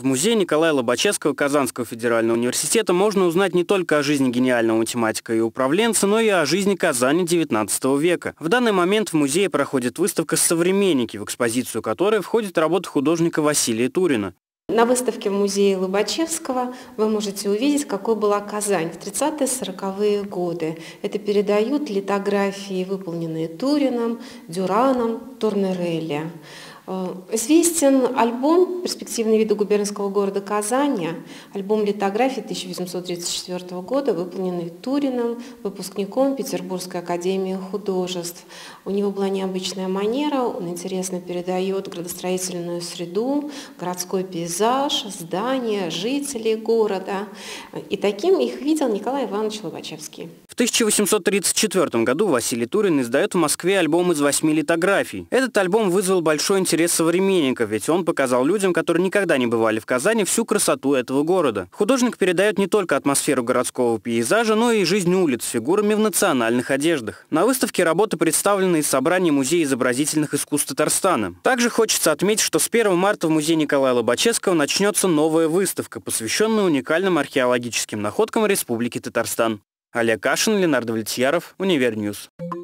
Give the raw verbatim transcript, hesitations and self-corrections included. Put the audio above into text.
В музее Николая Лобачевского Казанского федерального университета можно узнать не только о жизни гениального математика и управленца, но и о жизни Казани девятнадцатого века. В данный момент в музее проходит выставка «Современники», в экспозицию которой входит работа художника Василия Турина. На выставке в музее Лобачевского вы можете увидеть, какой была Казань в тридцатые-сороковые годы. Это передают литографии, выполненные Турином, Дюраном, Турнерелли. Известен альбом «Перспективные виды губернского города Казани», альбом литографий тысяча восемьсот тридцать четвёртого года, выполненный Турином, выпускником Петербургской академии художеств. У него была необычная манера, он интересно передает градостроительную среду, городской пейзаж, здания, жителей города. И таким их видел Николай Иванович Лобачевский. В тысяча восемьсот тридцать четвёртом году Василий Турин издает в Москве альбом из восьми литографий. Этот альбом вызвал большой интерес современников, ведь он показал людям, которые никогда не бывали в Казани, всю красоту этого города. Художник передает не только атмосферу городского пейзажа, но и жизнь улиц с фигурами в национальных одеждах. На выставке работы представлены из собрания Музея изобразительных искусств Татарстана. Также хочется отметить, что с первого марта в музее Николая Лобачевского начнется новая выставка, посвященная уникальным археологическим находкам Республики Татарстан. Олег Кашин, Ленардо Влетьяров, Универньюз.